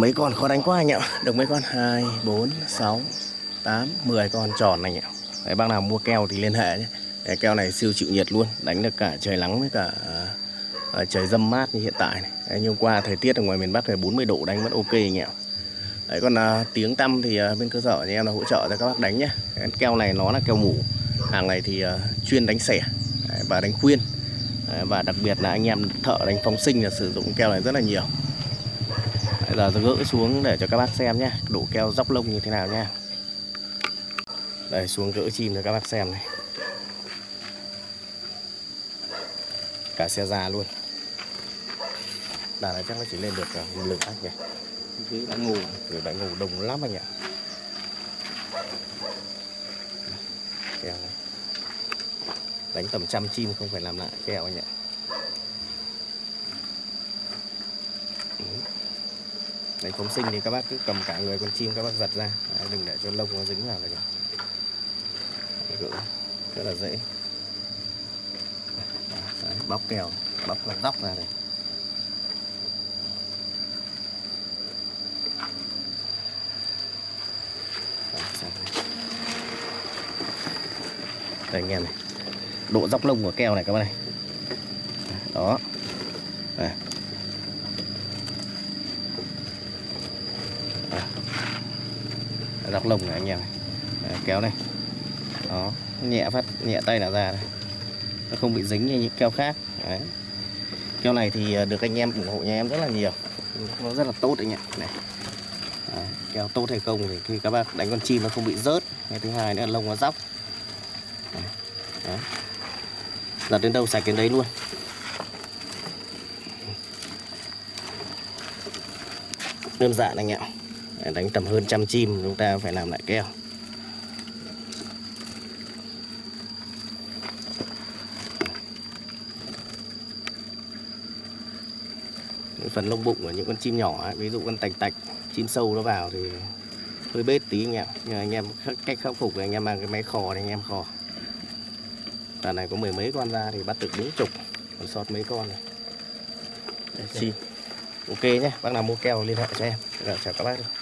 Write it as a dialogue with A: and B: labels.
A: mấy con khó đánh quá anh ạ. Được mấy con 2, 4, 6, 8, 10 con tròn này anh ạ. Đấy, bác nào mua keo thì liên hệ nhé. Đấy, keo này siêu chịu nhiệt luôn, đánh được cả trời nắng với cả trời dâm mát như hiện tại này. Đấy, như hôm qua thời tiết ở ngoài miền Bắc là 40 độ đánh vẫn ok anh ạ. Đấy, còn tiếng tăm thì bên cơ sở thì em là hỗ trợ cho các bác đánh nhé. Cái keo này nó là keo mủ, hàng này thì chuyên đánh xẻ và đánh khuyên. Và đặc biệt là anh em thợ đánh phóng sinh là sử dụng keo này rất là nhiều. Bây giờ gỡ xuống để cho các bác xem nhé, độ keo dóc lông như thế nào nha. Đây, xuống gỡ chim cho các bác xem này. Cả xe già luôn. Đàn này chắc nó chỉ lên được một lượng khách nhỉ. Cái bãi ngủ, rồi bãi ngủ đồng lắm anh ạ. Keo này. Đánh tầm 100 chim không phải làm lại keo anh ạ. Đánh phóng sinh thì các bác cứ cầm cả người con chim các bác giật ra. Đấy, đừng để cho lông nó dính vào là được. Gỡ rất là dễ. Đấy, bóc keo, bóc là dóc ra này. Đây anh em này, độ dóc lông của keo này các bác này. Đó. Đây. Dóc lông này anh em này. Đấy, kéo này. Đó, nhẹ phát, nhẹ tay là ra này. Nó không bị dính như những keo khác. Đấy. Keo này thì được anh em ủng hộ nhà em rất là nhiều. Nó rất là tốt anh ạ. Này. Đấy, keo tốt hay không thì khi các bác đánh con chim nó không bị rớt. Cái thứ hai nữa là lông nó dóc. Đấy. Giật đến đâu sạch đến đấy luôn. Đơn giản anh ạ. Đánh tầm hơn 100 chim chúng ta phải làm lại keo. Phần lông bụng của những con chim nhỏ ấy, ví dụ con tạch tạch, chim sâu nó vào thì hơi bết tí anh em. Nhưng anh em cách khắc phục là anh em mang cái máy khò này anh em khò. Đàn này có mười mấy con ra thì bắt được đúng chục, còn sót mấy con này. Chim. Ok nhé, bác nào mua keo liên hệ cho em. Rồi, chào các bác.